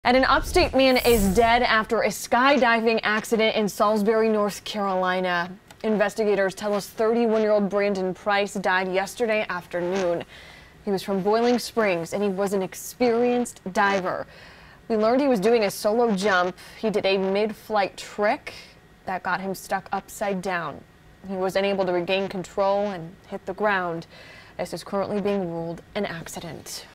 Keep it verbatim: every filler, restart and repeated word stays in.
And an upstate man is dead after a skydiving accident in Salisbury, North Carolina. Investigators tell us thirty-one-year-old Brandon Price died yesterday afternoon. He was from Boiling Springs and he was an experienced diver. We learned he was doing a solo jump. He did a mid-flight trick that got him stuck upside down. He was unable to regain control and hit the ground. This is currently being ruled an accident.